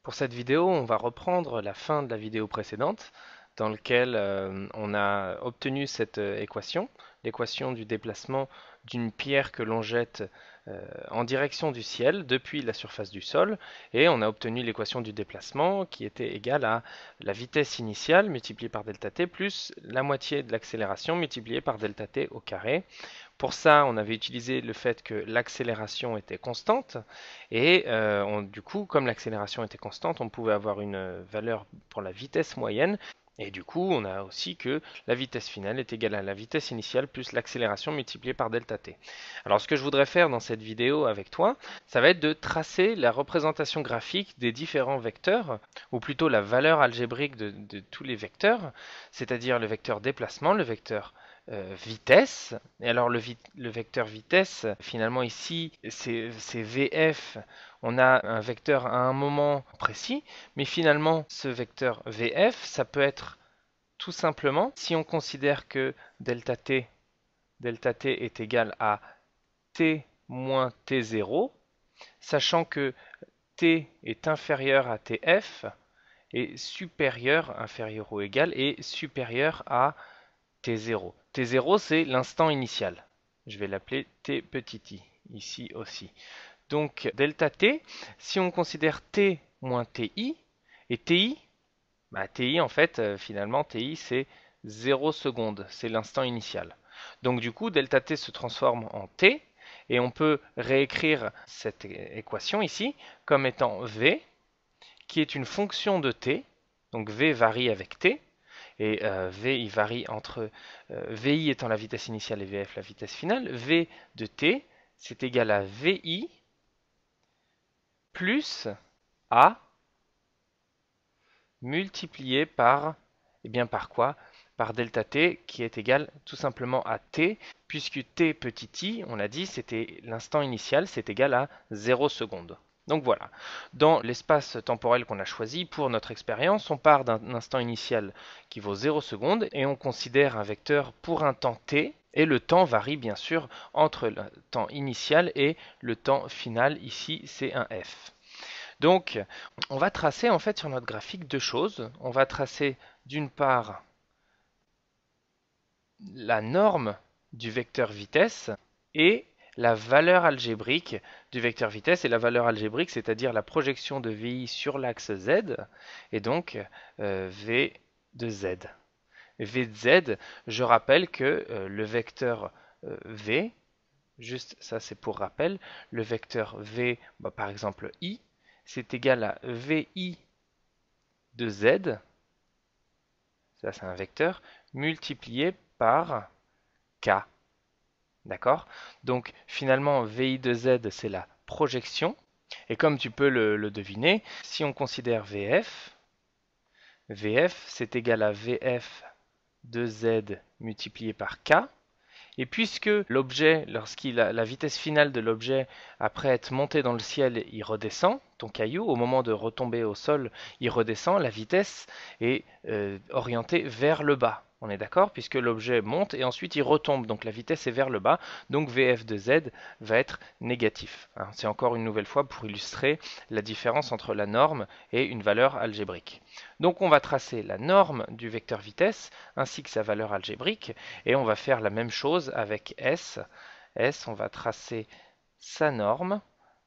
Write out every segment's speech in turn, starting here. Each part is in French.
Pour cette vidéo, on va reprendre la fin de la vidéo précédente dans laquelle on a obtenu cette équation, l'équation du déplacement d'une pierre que l'on jette en direction du ciel depuis la surface du sol, et on a obtenu l'équation du déplacement qui était égale à la vitesse initiale multipliée par delta t plus la moitié de l'accélération multipliée par delta t au carré. Pour ça, on avait utilisé le fait que l'accélération était constante et du coup, comme l'accélération était constante, on pouvait avoir une valeur pour la vitesse moyenne. Et du coup, on a aussi que la vitesse finale est égale à la vitesse initiale plus l'accélération multipliée par delta t. Alors ce que je voudrais faire dans cette vidéo avec toi, ça va être de tracer la représentation graphique des différents vecteurs, ou plutôt la valeur algébrique de tous les vecteurs, c'est-à-dire le vecteur déplacement, le vecteur vitesse. Et alors le vecteur vitesse, finalement ici, c'est VF. On a un vecteur à un moment précis, mais finalement ce vecteur VF, ça peut être tout simplement, si on considère que delta t est égal à t moins t0, sachant que t est inférieur à tf et supérieur, inférieur ou égal, et supérieur à T0. T0, c'est l'instant initial. Je vais l'appeler T petit i, ici aussi. Donc, delta T, si on considère T moins TI, et TI, TI en fait, finalement, TI c'est 0 secondes, c'est l'instant initial. Donc du coup, delta T se transforme en T, et on peut réécrire cette équation ici comme étant V, qui est une fonction de T, donc V varie avec T, et V il varie entre VI étant la vitesse initiale et VF la vitesse finale. V de t, c'est égal à VI plus A multiplié par, eh bien par quoi? Par delta t qui est égal tout simplement à t, puisque t petit i, on l'a dit, c'était l'instant initial, c'est égal à 0 secondes. Donc voilà, dans l'espace temporel qu'on a choisi pour notre expérience, on part d'un instant initial qui vaut 0 secondes et on considère un vecteur pour un temps t, et le temps varie bien sûr entre le temps initial et le temps final, ici c'est un f. Donc on va tracer en fait sur notre graphique deux choses. On va tracer d'une part la norme du vecteur vitesse et la valeur algébrique du vecteur vitesse, et la valeur algébrique, c'est-à-dire la projection de VI sur l'axe Z, et donc V de Z. V de Z, je rappelle que le vecteur V, juste ça c'est pour rappel, le vecteur V, par exemple I, c'est égal à VI de Z, ça c'est un vecteur, multiplié par K. D'accord? Donc finalement, VI de Z, c'est la projection. Et comme tu peux le deviner, si on considère VF, c'est égal à VF de Z multiplié par K. Et puisque l'objet, la vitesse finale de l'objet, après être monté dans le ciel, il redescend, ton caillou, au moment de retomber au sol, il redescend, la vitesse est orientée vers le bas. On est d'accord? Puisque l'objet monte et ensuite il retombe, donc la vitesse est vers le bas, donc VF de Z va être négatif. C'est encore une nouvelle fois pour illustrer la différence entre la norme et une valeur algébrique. Donc on va tracer la norme du vecteur vitesse ainsi que sa valeur algébrique, et on va faire la même chose avec S. S, on va tracer sa norme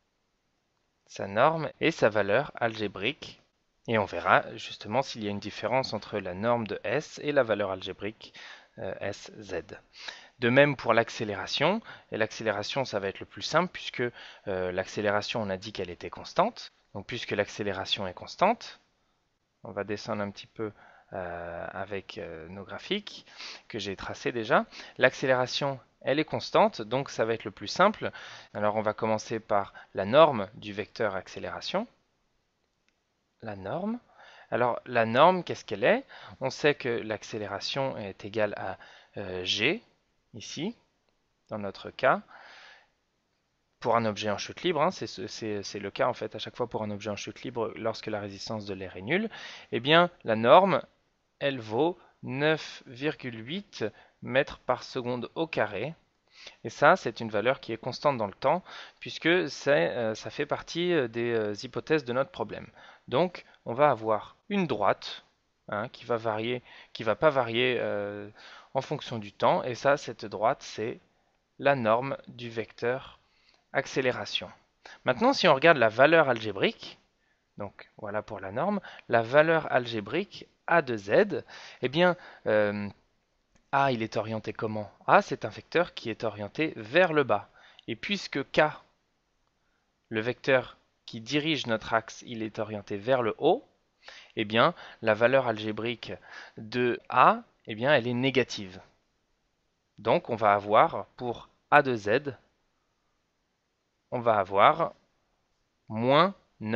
et sa valeur algébrique. Et on verra justement s'il y a une différence entre la norme de S et la valeur algébrique SZ. De même pour l'accélération, et l'accélération ça va être le plus simple puisque l'accélération on a dit qu'elle était constante. Donc puisque l'accélération est constante, on va descendre un petit peu avec nos graphiques que j'ai tracés déjà. L'accélération, elle est constante, donc ça va être le plus simple. Alors on va commencer par la norme du vecteur accélération. La norme. Alors la norme, qu'est-ce qu'elle est? On sait que l'accélération est égale à g, ici, dans notre cas. Pour un objet en chute libre, c'est le cas en fait à chaque fois pour un objet en chute libre lorsque la résistance de l'air est nulle, eh bien la norme, elle vaut 9,8 mètres par seconde au carré. Et ça, c'est une valeur qui est constante dans le temps, puisque ça fait partie des hypothèses de notre problème. Donc, on va avoir une droite hein, qui va pas varier en fonction du temps. Et ça, cette droite, c'est la norme du vecteur accélération. Maintenant, si on regarde la valeur algébrique, donc voilà pour la norme, la valeur algébrique A de Z, eh bien, A, il est orienté comment? A, c'est un vecteur qui est orienté vers le bas. Et puisque K, le vecteur qui dirige notre axe, il est orienté vers le haut, eh bien, la valeur algébrique de A, eh bien, elle est négative. Donc, on va avoir, pour A de Z, on va avoir moins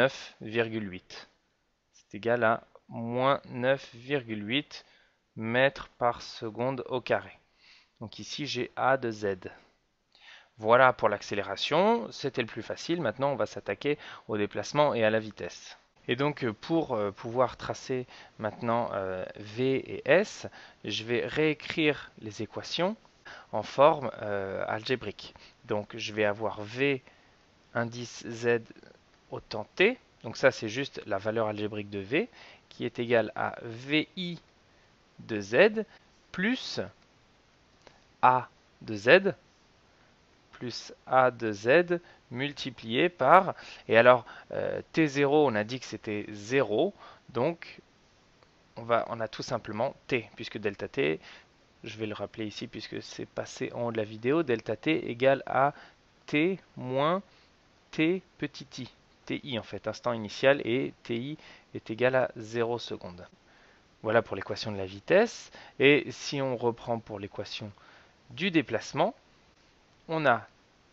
9,8. C'est égal à moins 9,8 mètres par seconde au carré. Donc ici, j'ai A de Z. Voilà pour l'accélération, c'était le plus facile. Maintenant, on va s'attaquer au déplacement et à la vitesse. Et donc, pour pouvoir tracer maintenant V et S, je vais réécrire les équations en forme algébrique. Donc, je vais avoir V indice Z au temps T. Donc ça, c'est juste la valeur algébrique de V, qui est égale à VI de Z plus A de Z plus A de Z multiplié par, et alors T0 on a dit que c'était 0, donc on a tout simplement T, puisque delta T, je vais le rappeler ici puisque c'est passé en haut de la vidéo, delta T égale à T moins T petit i, TI en fait, instant initial, et TI est égal à 0 secondes. Voilà pour l'équation de la vitesse, et si on reprend pour l'équation du déplacement, on a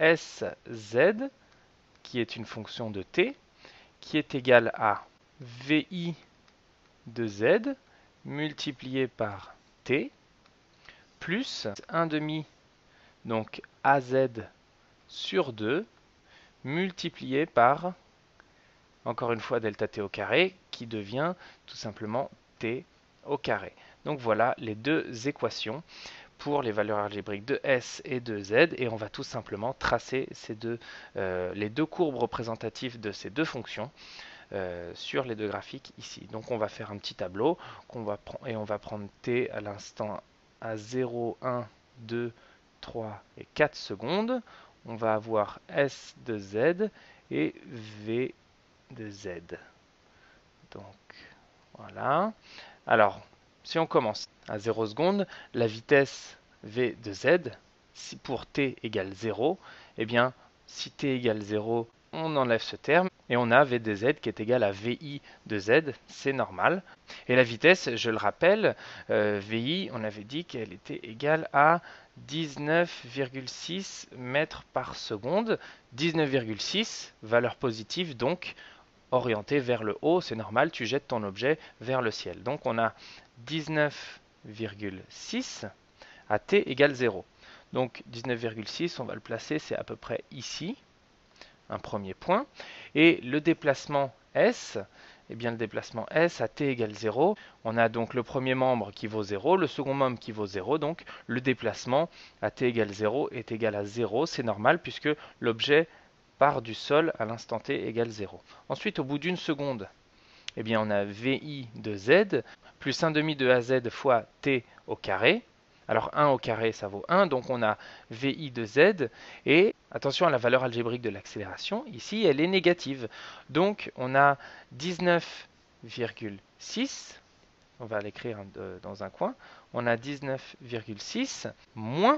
SZ, qui est une fonction de t, qui est égale à VI de Z multiplié par t, plus 1 demi, donc AZ sur 2, multiplié par, encore une fois, delta t au carré, qui devient tout simplement t au carré. Donc voilà les deux équations pour les valeurs algébriques de S et de Z, et on va tout simplement tracer les deux courbes représentatives de ces deux fonctions sur les deux graphiques ici. Donc on va faire un petit tableau et on va prendre t à l'instant à 0, 1, 2, 3 et 4 secondes. On va avoir S de Z et V de Z. Donc voilà. Alors, si on commence à 0 secondes, la vitesse v de z, si pour t égale 0, eh bien, si t égale 0, on enlève ce terme et on a v de z qui est égal à vi de z, c'est normal. Et la vitesse, je le rappelle, vi, on avait dit qu'elle était égale à 19,6 mètres par seconde. 19,6, valeur positive, donc orienté vers le haut, c'est normal, tu jettes ton objet vers le ciel. Donc on a 19,6 à t égale 0. Donc 19,6, on va le placer, c'est à peu près ici, un premier point. Et le déplacement S, eh bien le déplacement S à t égale 0, on a donc le premier membre qui vaut 0, le second membre qui vaut 0, donc le déplacement à t égale 0 est égal à 0, c'est normal puisque l'objet part du sol à l'instant t égale 0. Ensuite, au bout d'une seconde, eh bien, on a VI de Z plus 1 demi de AZ fois t au carré. Alors 1 au carré, ça vaut 1, donc on a VI de Z, et attention à la valeur algébrique de l'accélération, ici elle est négative. Donc on a 19,6, on va l'écrire dans un coin, on a 19,6 moins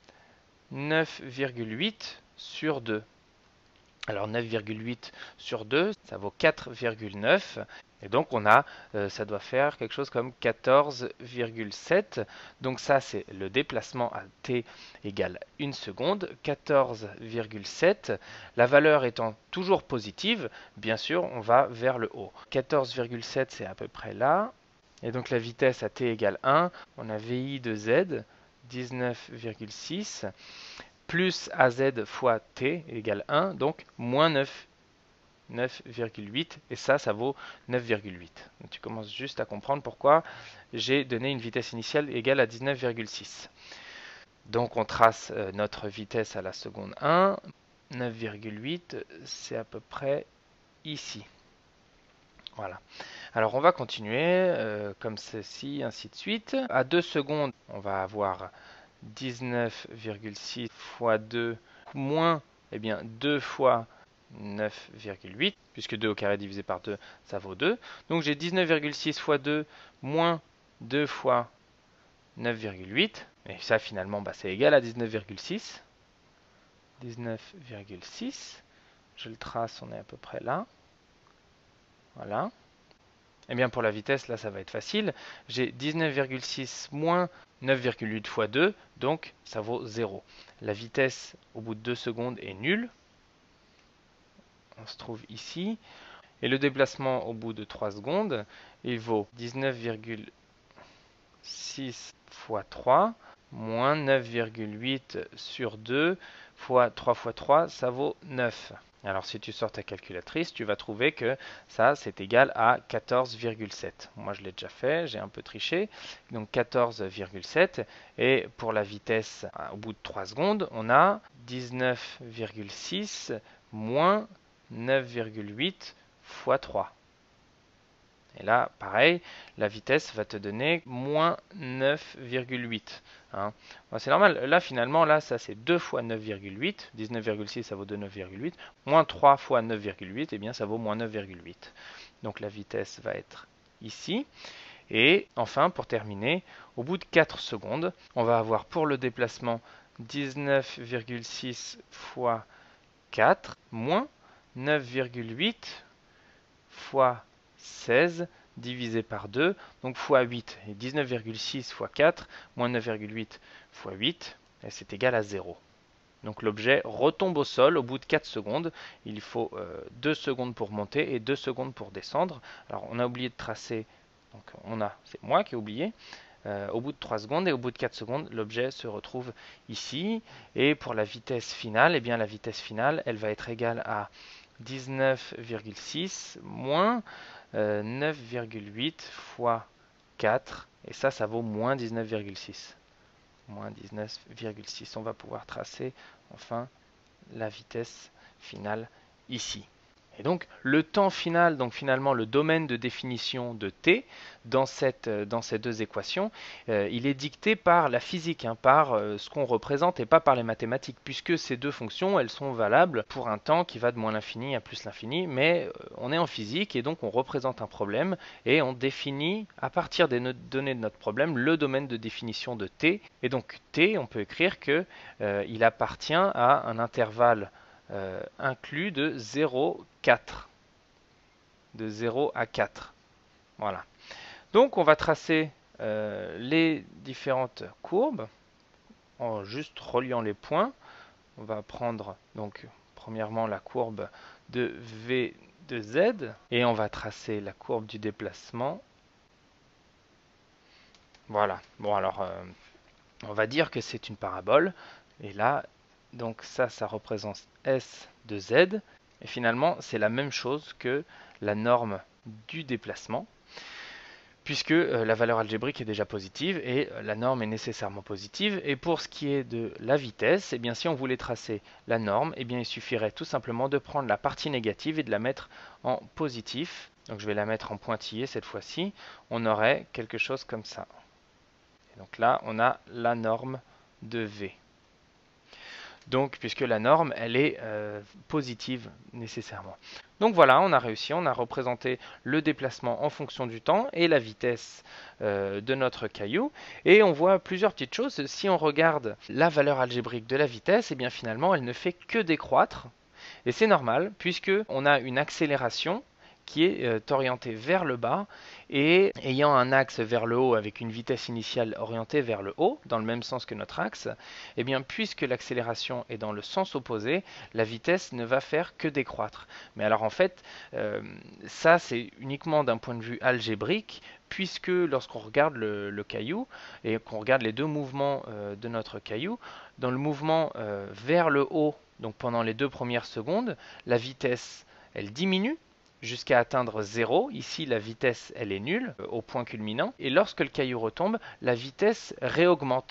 9,8 sur 2. Alors 9,8 sur 2, ça vaut 4,9. Et donc ça doit faire quelque chose comme 14,7. Donc ça, c'est le déplacement à t égale 1 seconde. 14,7. La valeur étant toujours positive, bien sûr, on va vers le haut. 14,7, c'est à peu près là. Et donc la vitesse à t égale 1, on a VI de Z, 19,6 plus AZ fois T égale 1, donc moins 9, 9,8, et ça vaut 9,8. Donc tu commences juste à comprendre pourquoi j'ai donné une vitesse initiale égale à 19,6. Donc on trace notre vitesse à la seconde 1. 9,8, c'est à peu près ici. Voilà. Alors on va continuer comme ceci, ainsi de suite. À 2 secondes, on va avoir 19,6 fois 2 moins eh bien, 2 fois 9,8, puisque 2 au carré divisé par 2, ça vaut 2. Donc j'ai 19,6 fois 2 moins 2 fois 9,8. Et ça finalement, bah, c'est égal à 19,6. 19,6. Je le trace, on est à peu près là. Voilà. Et bien pour la vitesse, là ça va être facile. J'ai 19,6 moins 9,8 fois 2, donc ça vaut 0. La vitesse au bout de 2 secondes est nulle. On se trouve ici. Et le déplacement au bout de 3 secondes, il vaut 19,6 fois 3 moins 9,8 sur 2 fois 3 fois 3, ça vaut 9. Alors si tu sors ta calculatrice, tu vas trouver que ça c'est égal à 14,7. Moi je l'ai déjà fait, j'ai un peu triché. Donc 14,7. Et pour la vitesse au bout de 3 secondes, on a 19,6 moins 9,8 fois 3. Et là, pareil, la vitesse va te donner moins 9,8. Hein. Bon, c'est normal. Là, finalement, là, ça c'est 2 fois 9,8. 19,6, ça vaut 9,8. Moins 3 fois 9,8, eh bien, ça vaut moins 9,8. Donc la vitesse va être ici. Et enfin, pour terminer, au bout de 4 secondes, on va avoir pour le déplacement 19,6 fois 4 moins 9,8 fois 16 divisé par 2, donc fois 8. Et 19,6 fois 4 moins 9,8 fois 8, et c'est égal à 0. Donc l'objet retombe au sol au bout de 4 secondes. Il faut 2 secondes pour monter et 2 secondes pour descendre. Alors on a oublié de tracer, donc c'est moi qui ai oublié. Au bout de 3 secondes et au bout de 4 secondes, l'objet se retrouve ici. Et pour la vitesse finale, eh bien la vitesse finale, elle va être égale à 19,6 moins 9,8 fois 4. Et ça vaut moins 19,6. Moins 19,6. On va pouvoir tracer enfin la vitesse finale ici. Et donc le temps final, donc finalement le domaine de définition de t dans ces deux équations, il est dicté par la physique, hein, par ce qu'on représente et pas par les mathématiques, puisque ces deux fonctions, elles sont valables pour un temps qui va de moins l'infini à plus l'infini, mais on est en physique et donc on représente un problème et on définit à partir des données de notre problème le domaine de définition de t. Et donc t, on peut écrire que il appartient à un intervalle inclus de 0,4. De 0 à 4. Voilà. Donc on va tracer les différentes courbes en juste reliant les points. On va prendre donc premièrement la courbe de V de Z et on va tracer la courbe du déplacement. Voilà. Bon alors on va dire que c'est une parabole et là donc ça représente S de Z. Et finalement, c'est la même chose que la norme du déplacement, puisque la valeur algébrique est déjà positive et la norme est nécessairement positive. Et pour ce qui est de la vitesse, eh bien, si on voulait tracer la norme, eh bien, il suffirait tout simplement de prendre la partie négative et de la mettre en positif. Donc je vais la mettre en pointillé cette fois-ci. On aurait quelque chose comme ça. Et donc là, on a la norme de V. Donc, puisque la norme, elle est positive nécessairement. Donc voilà, on a réussi, on a représenté le déplacement en fonction du temps et la vitesse de notre caillou. Et on voit plusieurs petites choses. Si on regarde la valeur algébrique de la vitesse, et bien finalement, elle ne fait que décroître. Et c'est normal, puisque on a une accélération qui est orientée vers le bas et ayant un axe vers le haut avec une vitesse initiale orientée vers le haut, dans le même sens que notre axe, et bien puisque l'accélération est dans le sens opposé, la vitesse ne va faire que décroître. Mais alors en fait, ça c'est uniquement d'un point de vue algébrique, puisque lorsqu'on regarde le caillou et qu'on regarde les deux mouvements de notre caillou, dans le mouvement vers le haut, donc pendant les 2 premières secondes, la vitesse elle diminue jusqu'à atteindre 0. Ici, la vitesse, elle est nulle au point culminant. Et lorsque le caillou retombe, la vitesse réaugmente.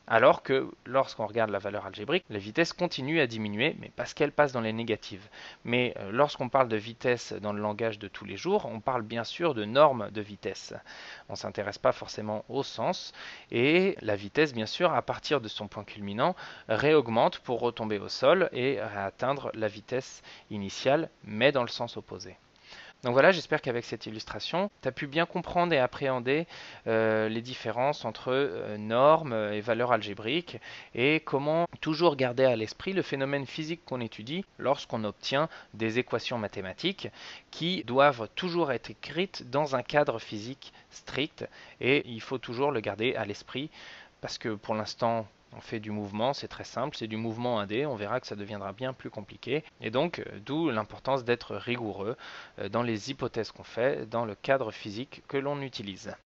Alors que lorsqu'on regarde la valeur algébrique, la vitesse continue à diminuer, mais parce qu'elle passe dans les négatives. Mais lorsqu'on parle de vitesse dans le langage de tous les jours, on parle bien sûr de normes de vitesse. On ne s'intéresse pas forcément au sens, et la vitesse, bien sûr, à partir de son point culminant, réaugmente pour retomber au sol et atteindre la vitesse initiale, mais dans le sens opposé. Donc voilà, j'espère qu'avec cette illustration, tu as pu bien comprendre et appréhender les différences entre normes et valeurs algébriques et comment toujours garder à l'esprit le phénomène physique qu'on étudie lorsqu'on obtient des équations mathématiques qui doivent toujours être écrites dans un cadre physique strict et il faut toujours le garder à l'esprit parce que pour l'instant, on fait du mouvement, c'est très simple, c'est du mouvement 1D, on verra que ça deviendra bien plus compliqué. Et donc, d'où l'importance d'être rigoureux dans les hypothèses qu'on fait, dans le cadre physique que l'on utilise.